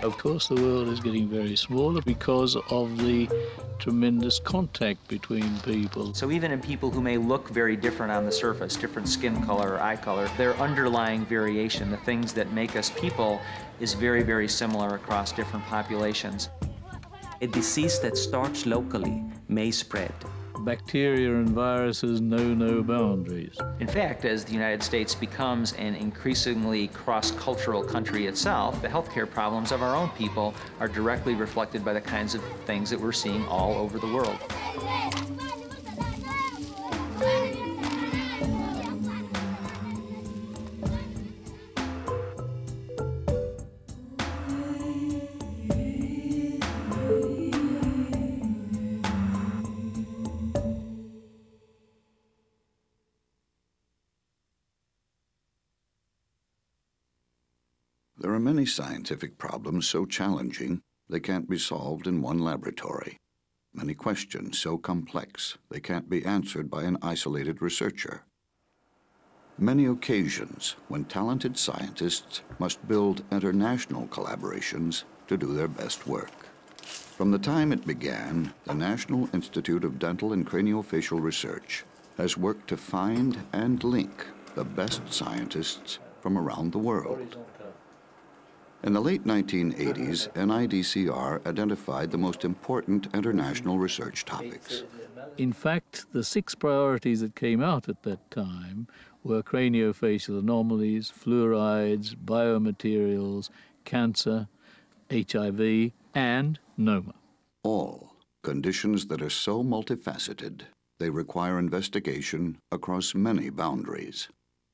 Of course, the world is getting very smaller because of the tremendous contact between people. So even in people who may look very different on the surface, different skin color or eye color, their underlying variation, the things that make us people, is very, very similar across different populations. A disease that starts locally may spread. Bacteria and viruses know no boundaries. In fact, as the United States becomes an increasingly cross-cultural country itself, the healthcare problems of our own people are directly reflected by the kinds of things that we're seeing all over the world. There are many scientific problems so challenging they can't be solved in one laboratory. Many questions so complex they can't be answered by an isolated researcher. Many occasions when talented scientists must build international collaborations to do their best work. From the time it began, the National Institute of Dental and Craniofacial Research has worked to find and link the best scientists from around the world. In the late 1980s, NIDCR identified the most important international research topics. In fact, the 6 priorities that came out at that time were craniofacial anomalies, fluorides, biomaterials, cancer, HIV, and Noma. All conditions that are so multifaceted, they require investigation across many boundaries.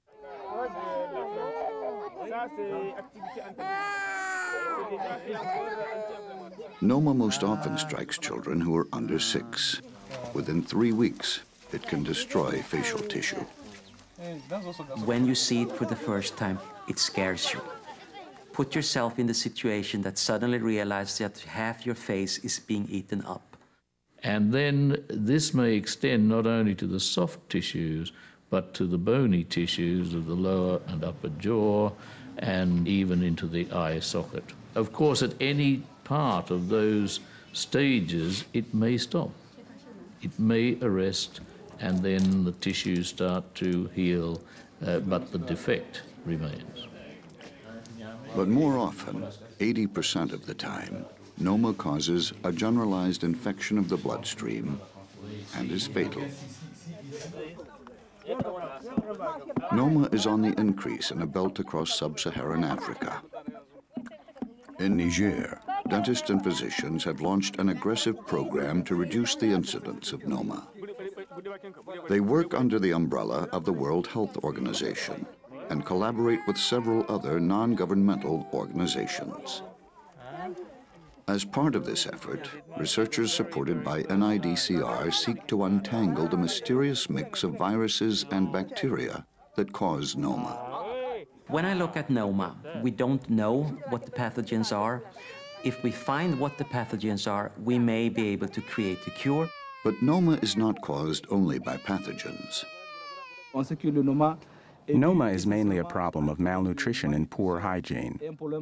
Noma most often strikes children who are under 6. Within 3 weeks, it can destroy facial tissue. When you see it for the first time, it scares you. Put yourself in the situation that suddenly realize that half your face is being eaten up. And then this may extend not only to the soft tissues, but to the bony tissues of the lower and upper jaw, and even into the eye socket. Of course, at any part of those stages, it may stop. It may arrest, and then the tissues start to heal, but the defect remains. But more often, 80% of the time, Noma causes a generalized infection of the bloodstream and is fatal. Noma is on the increase in a belt across sub-Saharan Africa. In Niger, dentists and physicians have launched an aggressive program to reduce the incidence of Noma. They work under the umbrella of the World Health Organization and collaborate with several other non-governmental organizations. As part of this effort, researchers supported by NIDCR seek to untangle the mysterious mix of viruses and bacteria that cause Noma. When I look at Noma, we don't know what the pathogens are. If we find what the pathogens are, we may be able to create a cure. But Noma is not caused only by pathogens. Noma is mainly a problem of malnutrition and poor hygiene.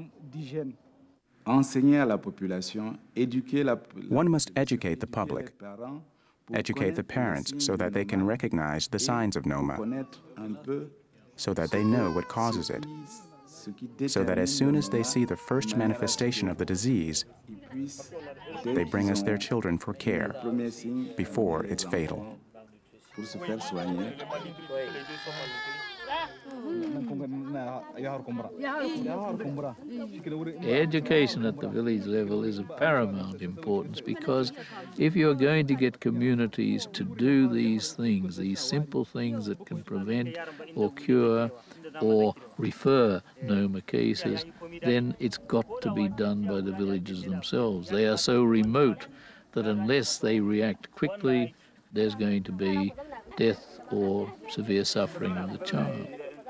One must educate the public, educate the parents so that they can recognize the signs of Noma, so that they know what causes it, so that as soon as they see the first manifestation of the disease, they bring us their children for care before it's fatal. Education at the village level is of paramount importance, because if you're going to get communities to do these things, these simple things that can prevent or cure or refer Noma cases, then it's got to be done by the villagers themselves. They are so remote that unless they react quickly, there's going to be death or severe suffering of the child.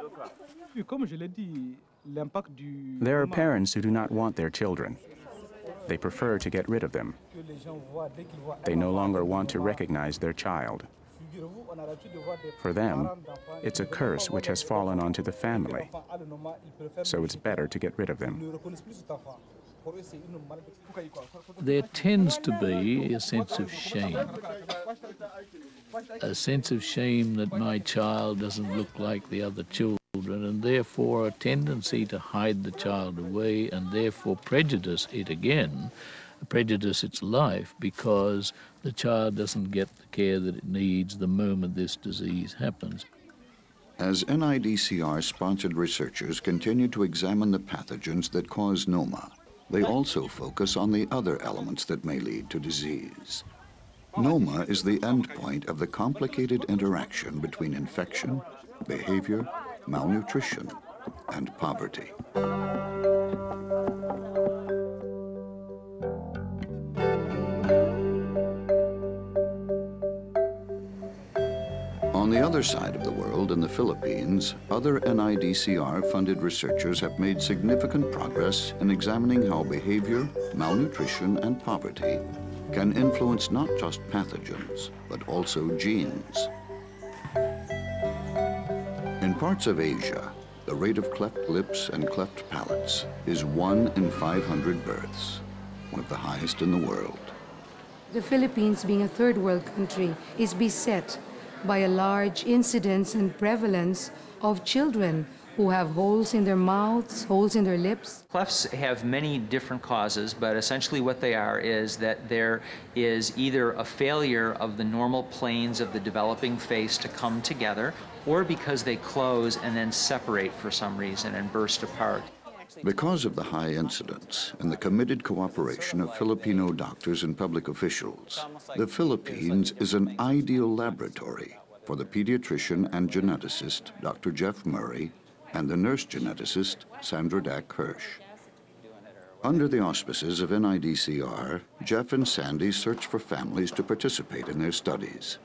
There are parents who do not want their children. They prefer to get rid of them. They no longer want to recognize their child. For them, it's a curse which has fallen onto the family, so it's better to get rid of them. There tends to be a sense of shame. A sense of shame that my child doesn't look like the other children, and therefore a tendency to hide the child away and therefore prejudice it again, prejudice its life, because the child doesn't get the care that it needs the moment this disease happens. As NIDCR-sponsored researchers continue to examine the pathogens that cause Noma, they also focus on the other elements that may lead to disease. Noma is the endpoint of the complicated interaction between infection, behavior, malnutrition, and poverty. On the other side of the world, in the Philippines, other NIDCR-funded researchers have made significant progress in examining how behavior, malnutrition, and poverty can influence not just pathogens, but also genes. In parts of Asia, the rate of cleft lips and cleft palates is 1 in 500 births, one of the highest in the world. The Philippines, being a third world country, is beset by a large incidence and prevalence of children who have holes in their mouths, holes in their lips. Clefts have many different causes, but essentially what they are is that there is either a failure of the normal planes of the developing face to come together, or because they close and then separate for some reason and burst apart. Because of the high incidence and the committed cooperation of Filipino doctors and public officials, the Philippines is an ideal laboratory for the pediatrician and geneticist, Dr. Jeff Murray, and the nurse geneticist, Sandra Dack Hirsch. Under the auspices of NIDCR, Jeff and Sandy search for families to participate in their studies.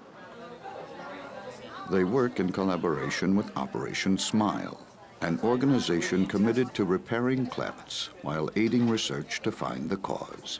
They work in collaboration with Operation Smile, an organization committed to repairing clefts while aiding research to find the cause.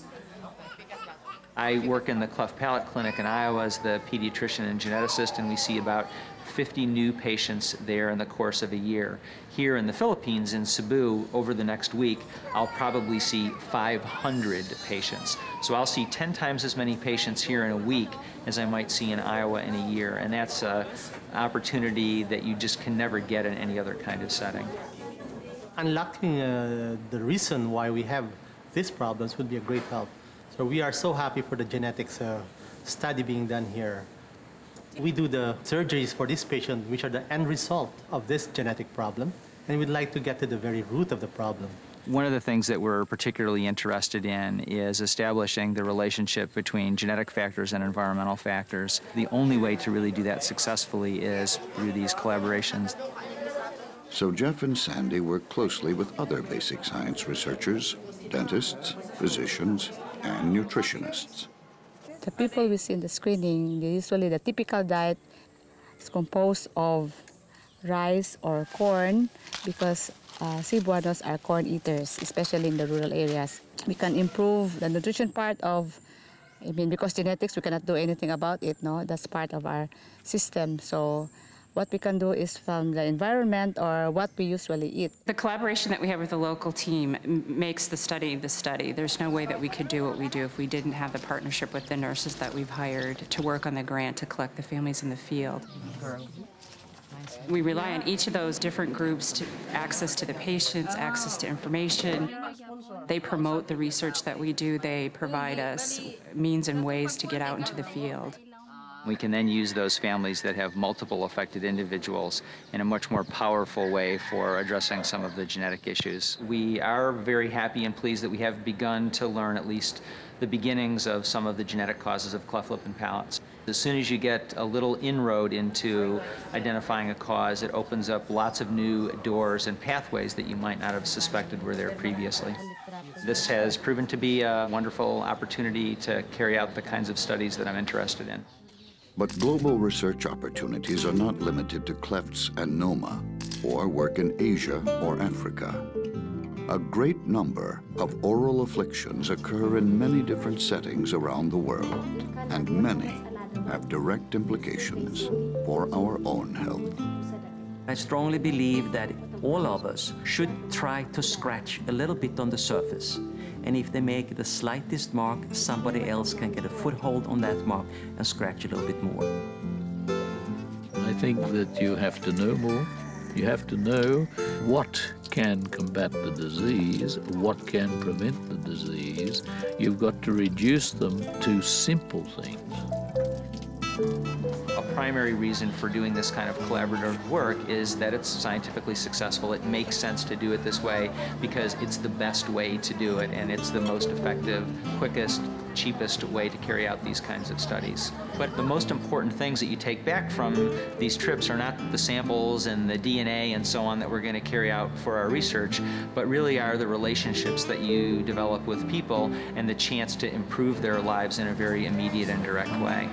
I work in the Cleft Palate Clinic in Iowa as the pediatrician and geneticist, and we see about 50 new patients there in the course of a year. Here in the Philippines, in Cebu, over the next week, I'll probably see 500 patients. So I'll see 10 times as many patients here in a week as I might see in Iowa in a year, and that's an opportunity that you just can never get in any other kind of setting. Unlocking the reason why we have these problems would be a great help. So we are so happy for the genetics study being done here. We do the surgeries for this patient, which are the end result of this genetic problem, and we'd like to get to the very root of the problem. One of the things that we're particularly interested in is establishing the relationship between genetic factors and environmental factors. The only way to really do that successfully is through these collaborations. So Jeff and Sandy work closely with other basic science researchers, dentists, physicians, and nutritionists. The people we see in the screening, usually the typical diet is composed of rice or corn, because Cebuanos are corn eaters, especially in the rural areas. We can improve the nutrition part of, because genetics, we cannot do anything about it, no? That's part of our system. So what we can do is from the environment or what we usually eat. The collaboration that we have with the local team makes the study the study. There's no way that we could do what we do if we didn't have the partnership with the nurses that we've hired to work on the grant to collect the families in the field. We rely on each of those different groups to access to the patients, access to information. They promote the research that we do. They provide us means and ways to get out into the field. We can then use those families that have multiple affected individuals in a much more powerful way for addressing some of the genetic issues. We are very happy and pleased that we have begun to learn at least the beginnings of some of the genetic causes of cleft lip and palates. As soon as you get a little inroad into identifying a cause, it opens up lots of new doors and pathways that you might not have suspected were there previously. This has proven to be a wonderful opportunity to carry out the kinds of studies that I'm interested in. But global research opportunities are not limited to clefts and Noma, or work in Asia or Africa. A great number of oral afflictions occur in many different settings around the world, and many have direct implications for our own health. I strongly believe that all of us should try to scratch a little bit on the surface. And if they make the slightest mark, somebody else can get a foothold on that mark and scratch a little bit more. I think that you have to know more. You have to know what can combat the disease, what can prevent the disease. You've got to reduce them to simple things. A primary reason for doing this kind of collaborative work is that it's scientifically successful. It makes sense to do it this way because it's the best way to do it, and it's the most effective, quickest, cheapest way to carry out these kinds of studies. But the most important things that you take back from these trips are not the samples and the DNA and so on that we're going to carry out for our research, but really are the relationships that you develop with people and the chance to improve their lives in a very immediate and direct way.